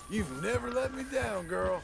You've never let me down, girl.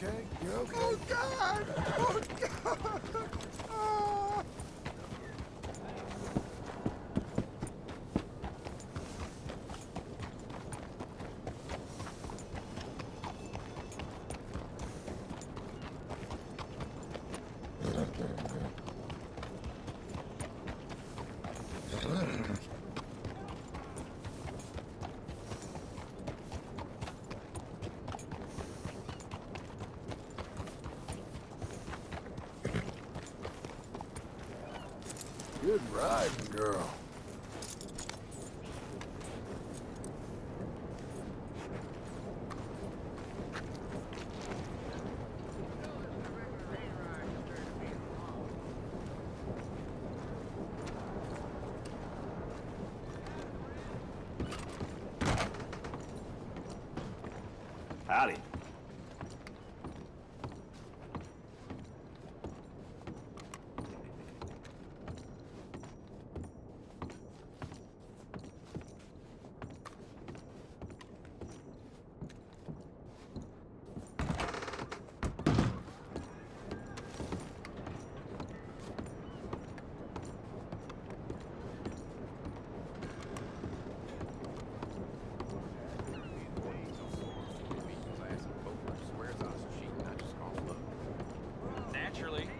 okay? You okay? Oh, God! Oh, God! Ah. Good riding, girl. Howdy. Naturally.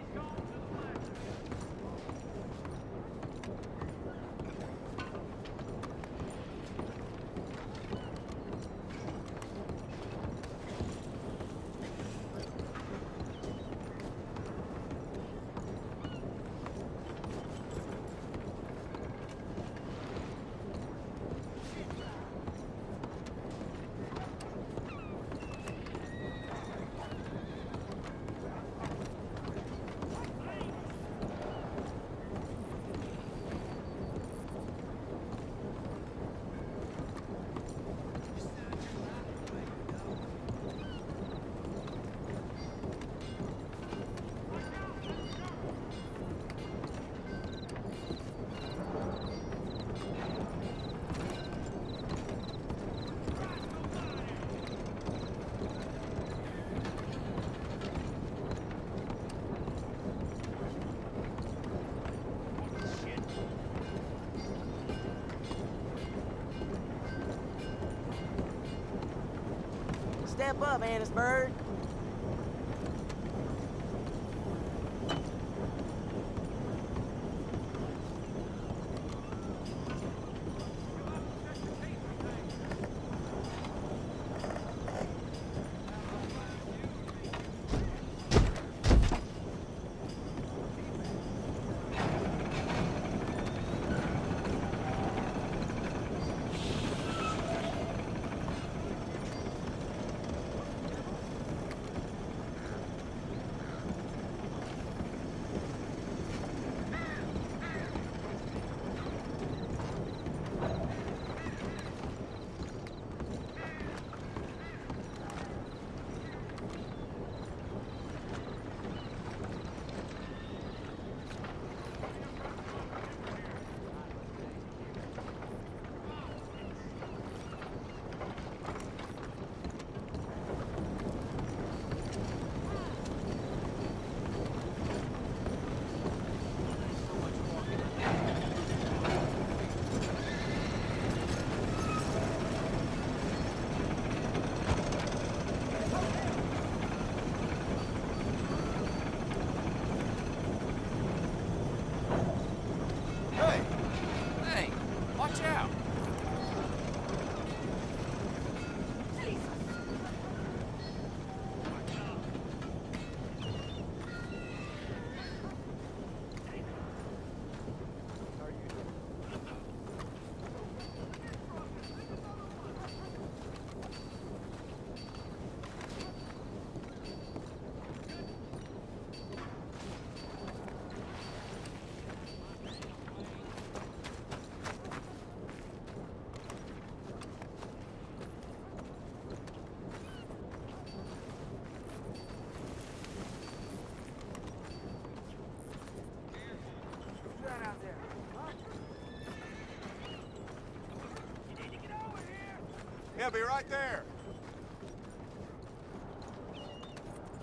Step up, Annesburg. Hey, watch out. He'll be right there.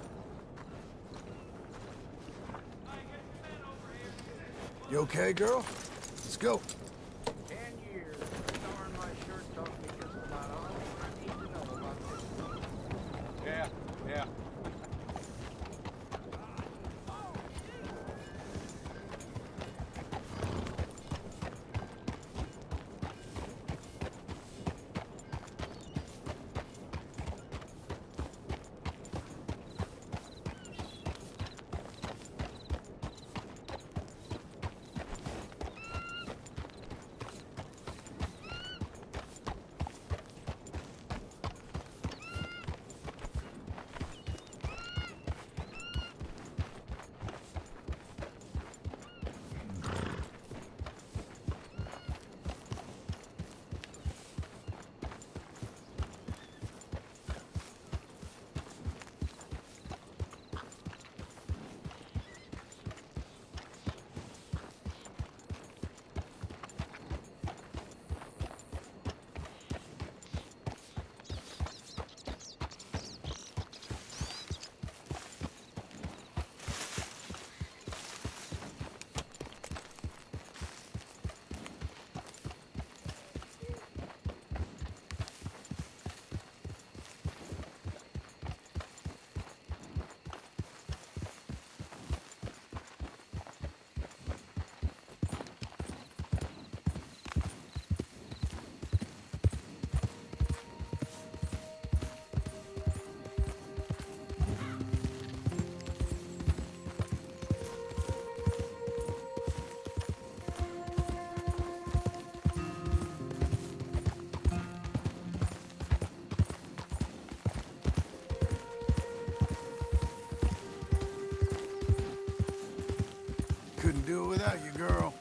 You okay, girl? Let's go. 10 years. Darn, my shirt taught me just about all I need to know about this. Yeah. Couldn't do it without you, girl.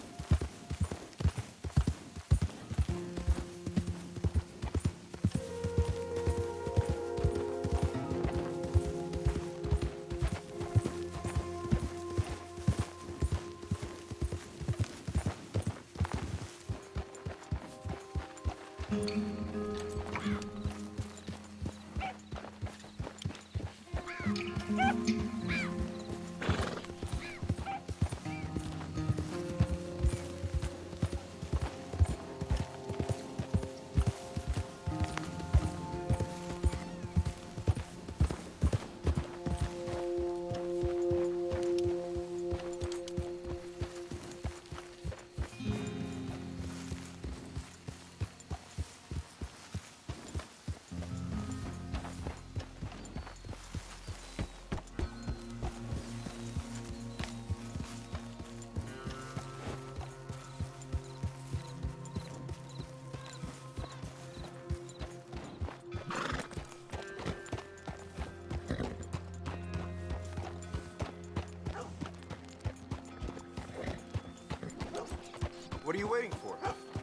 What are you waiting for?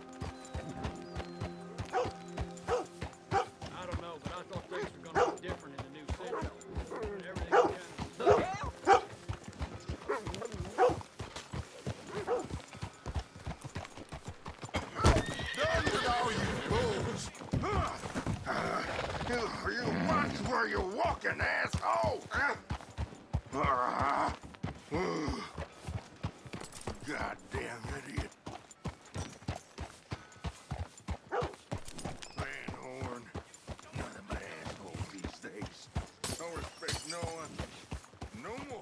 I don't know, but I thought things were gonna be different in the new city. Everything kind of... The hell? Done with all you fools! You watch where you're walking, asshole! Goddamn idiot. Man, Horn. Nothing but assholes these days. Don't respect no one. No more.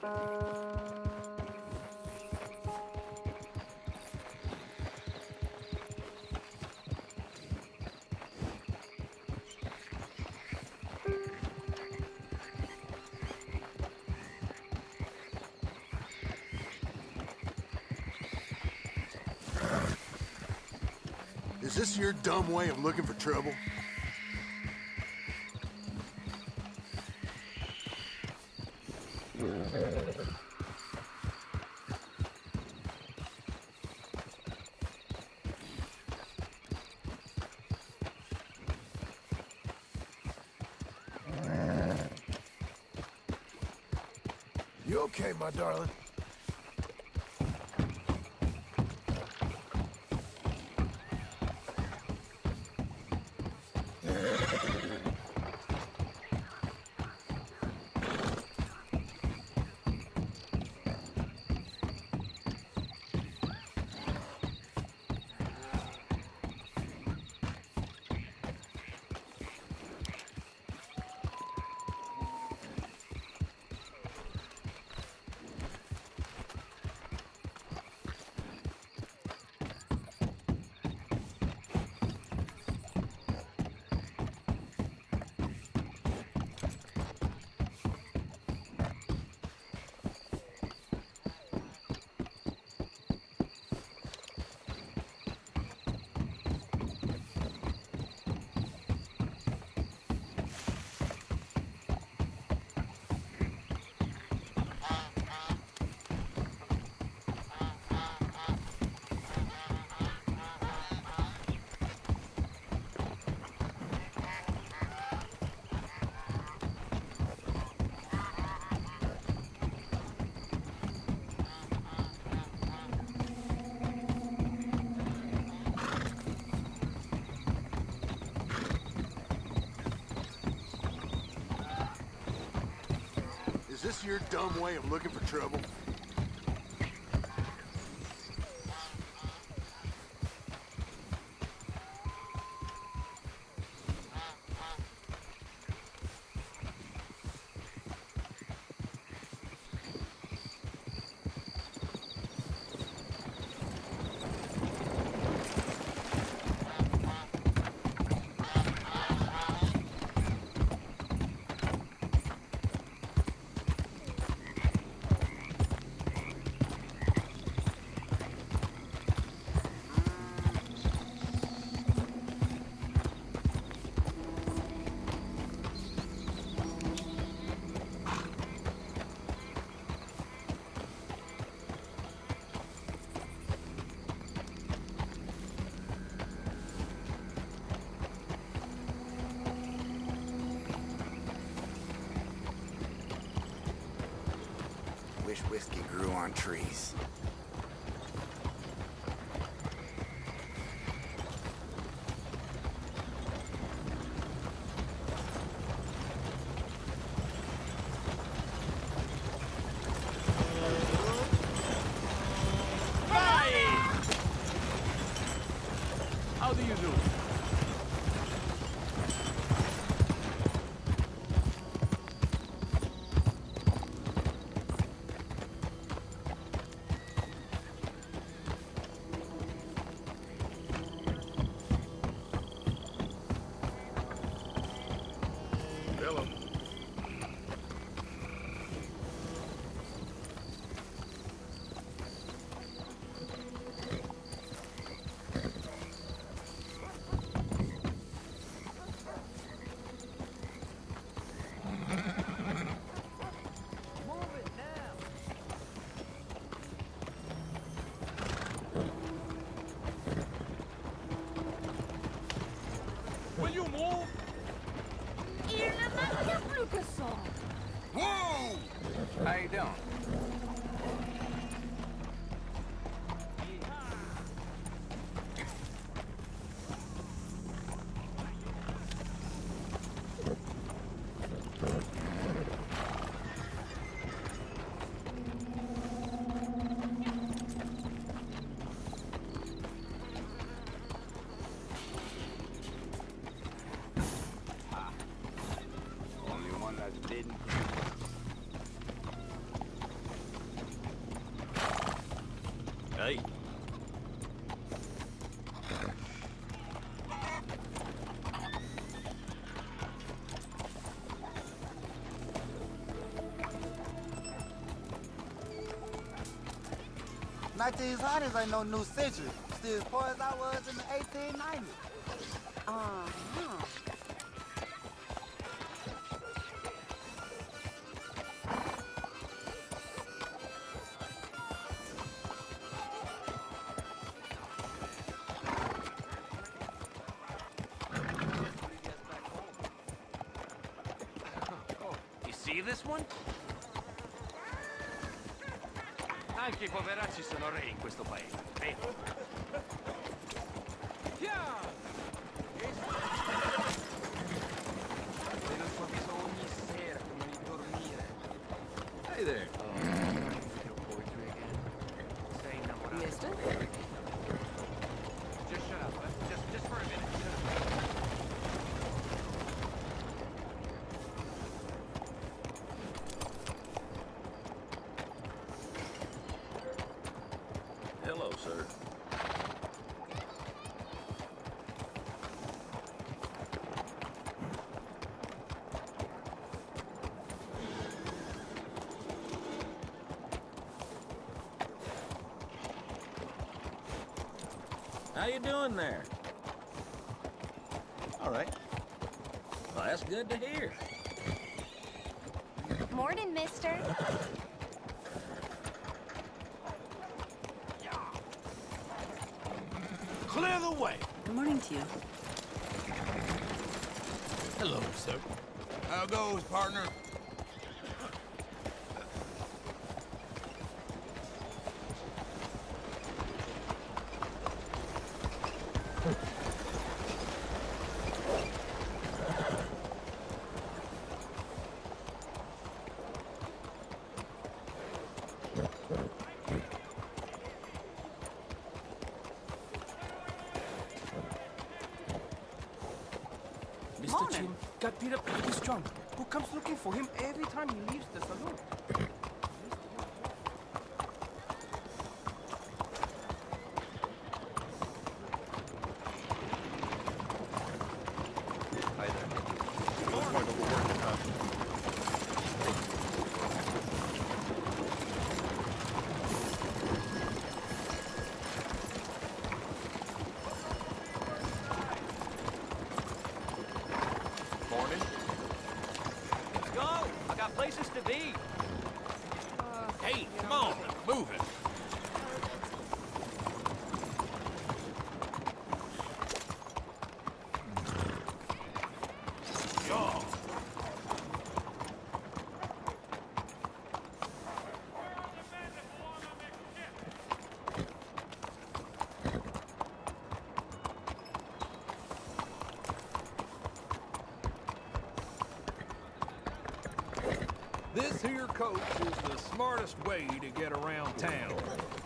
Is this your dumb way of looking for trouble? You okay, my darling? Is this your dumb way of looking for trouble? Wish whiskey grew on trees. How do you do? Hello. Will you move? Il ne manque plus que ça. Whoa! How you doing? Only one that didn't. 1900s ain't no new century. Still as poor as I was in the 1890s. You see this one? Anche i poveracci sono re in questo paese. Vedi? Vedo il suo viso ogni sera prima di dormire. Hey there. Sei innamorato. Mister? Just shut up, just for a minute. Shut up. Hello, sir. How you doing there? All right. Well, that's good to hear. Morning, mister. Clear the way. Good morning to you. Hello, sir. How goes, partner? Mr. Chin got beat up by this drunk who comes looking for him every time he leaves the saloon. Hi there. Looks like overworked, huh? Morning. Let's go. I got places to be. Hey, come on, move it. Yaw. This here coach is the smartest way to get around town.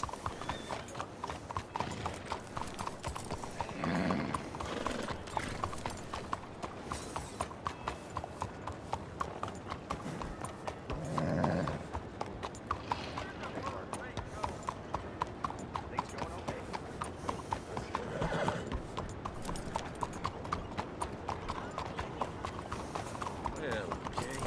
Well, okay.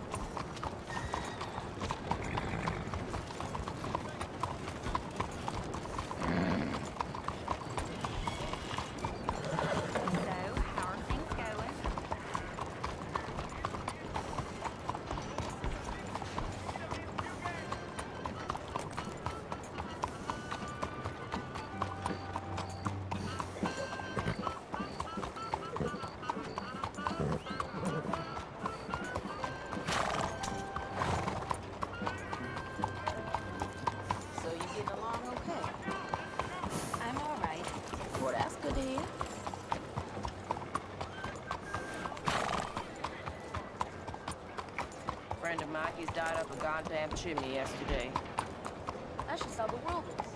So, how are things going? So you getting along okay? I'm all right. Well, that's good to hear. Friend of Mikey's died up a goddamn chimney yesterday. That's just how the world is.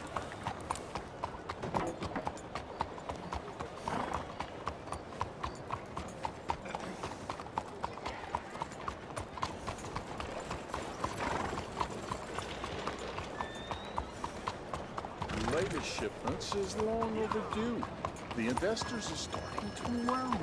The latest shipments is long overdue. The investors are starting to worry.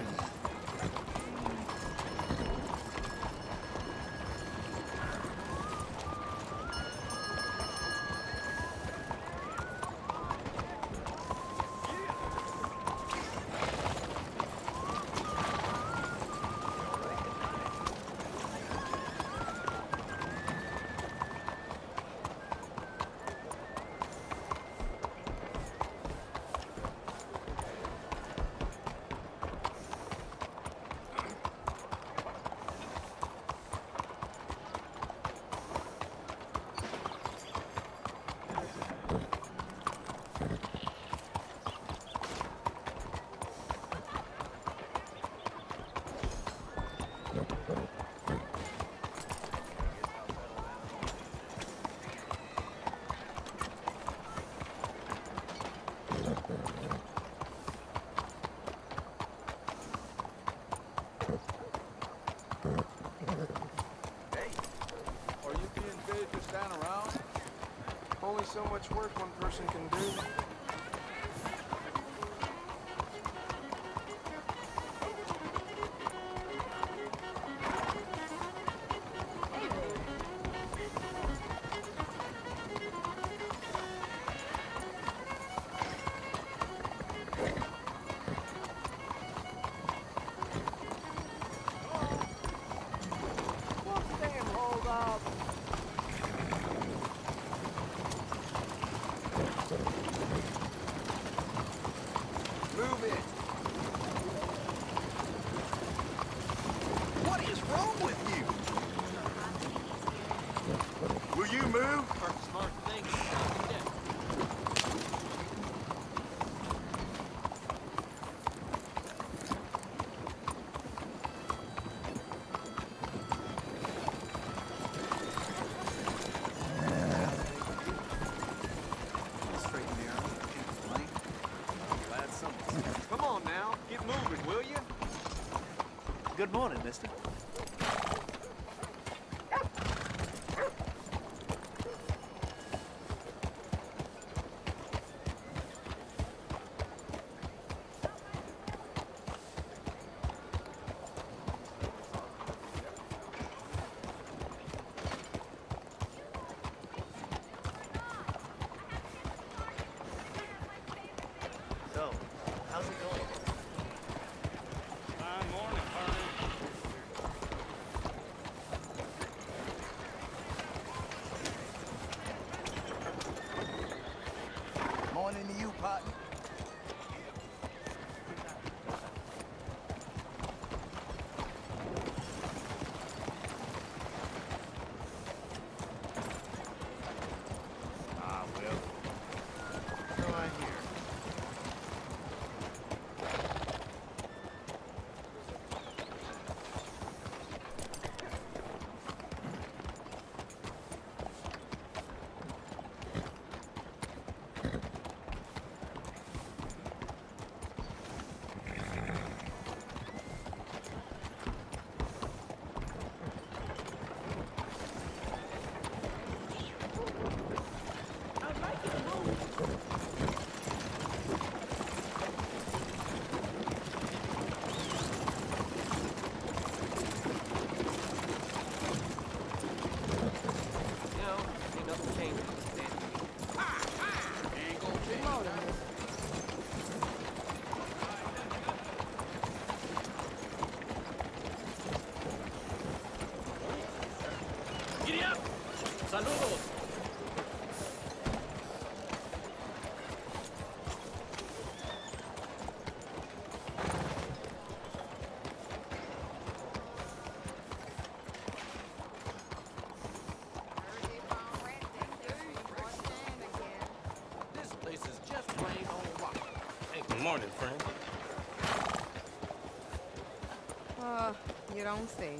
Only so much work one person can do. Move it! What is wrong with you? Will you move? First smart thing. Come on now, get moving, will you? Good morning, mister. So, how's it going? Morning, Harlan. Morning to you, partner. Ah, well. So I hear. Ain't nothing changing. Ain't gonna change. Giddy up! Saludos! This place is just plain old rock. Hey, Good morning, friend. You don't say.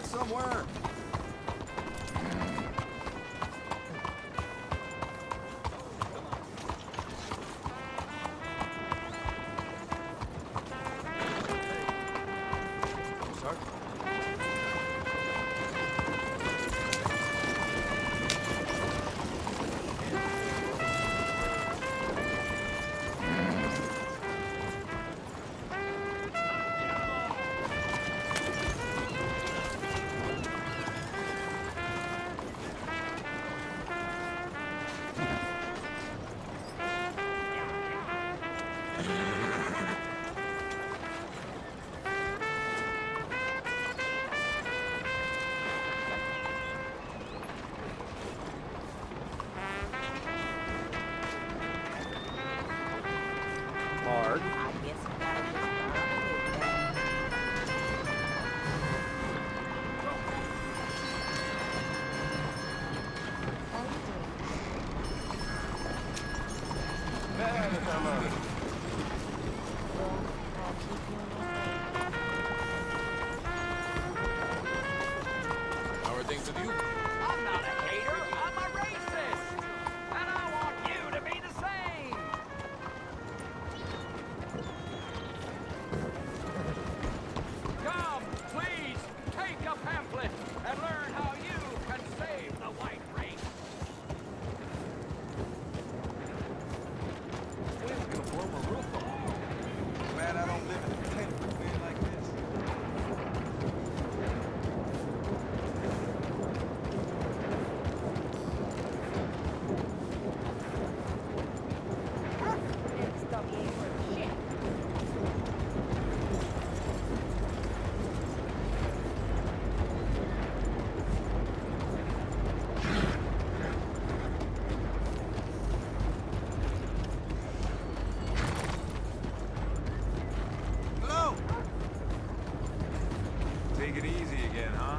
cut somewhere. Sir? Hard. I guess you gotta just burn it down. Well, I'll keep you in your faith. How are things with you? I'm not a hater, I'm a racist! And I want you to be the same! Come, please, take a pamphlet and learn how you can save the white race. Wind's gonna blow my roof off. Glad I don't live in a tent with men like this. Next stop, you ain't worth shit. Hello? Take it easy again, huh?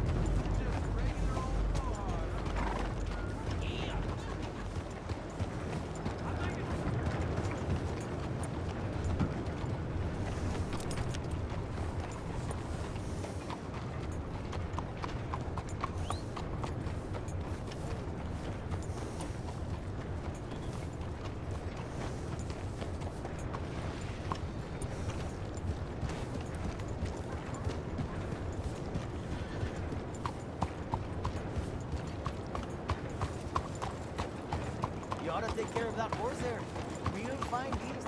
You ought to take care of that horse there. Real fine beast.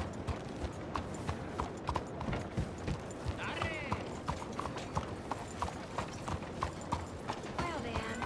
Well then.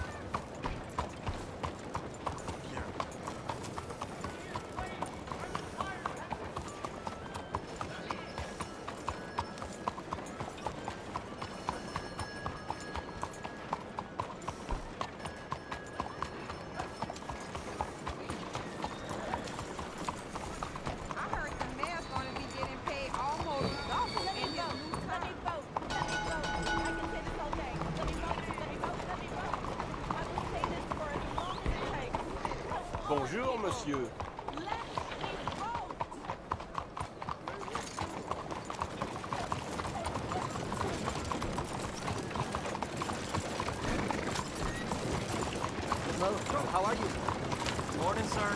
I heard the mayor's gonna be getting paid almost double in his new Let me vote. Let me vote. I can say this all day. Let me vote. Let me vote. Let me vote. I will say this for as long as it takes. Bonjour, monsieur. Let me vote. Hello, how are you? Morning, sir.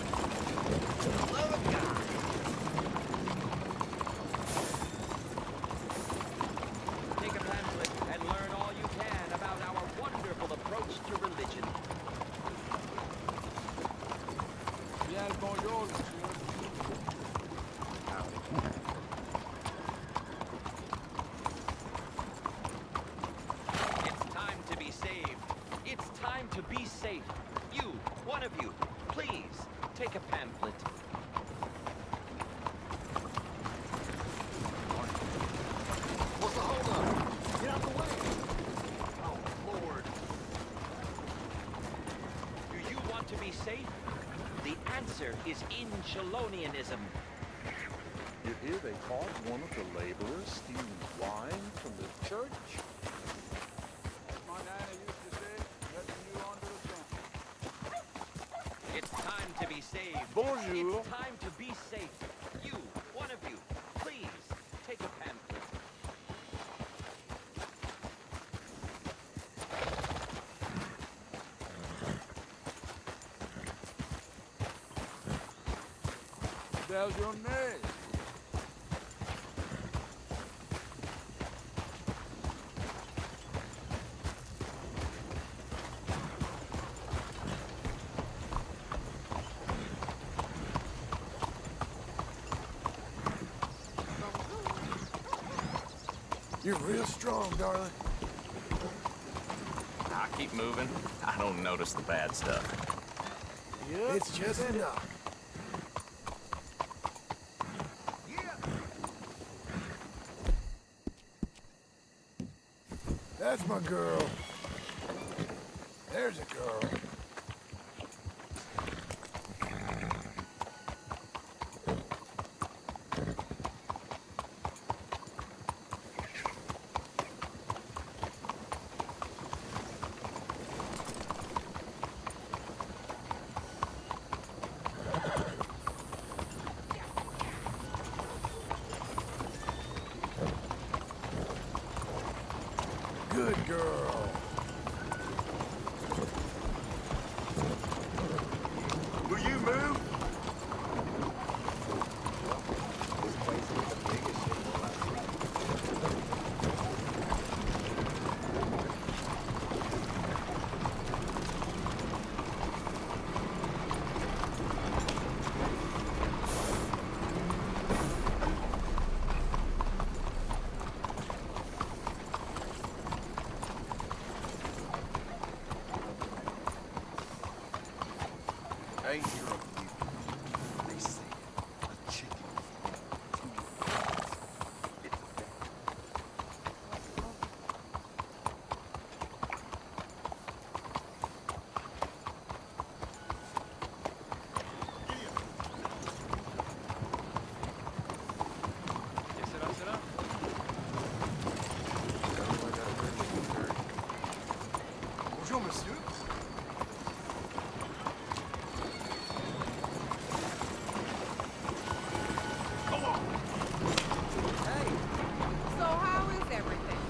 Take a pamphlet and learn all you can about our wonderful approach to religion. Bien, bonjour, monsieur. It's time to be saved. It's time to be safe. You, one of you, please, take a pamphlet. What's the holdup? Get out the way! Oh, Lord. Do you want to be safe? The answer is in Shalonianism. You hear they caught one of the laborers stealing wine from the church? My nana used to say, nothing new under the sun. It's time to be saved. Bonjour. It's time to be safe. You, one of you, please, take a pamphlet. how's your name? You're real strong, darling. I keep moving. I don't notice the bad stuff. Yep, it's just enough. That's my girl. There's a girl. Good girl. Will you move? This place is the biggest shithole I've I ain't sure of you. They say a chicken. Bonjour, monsieur. So how is everything?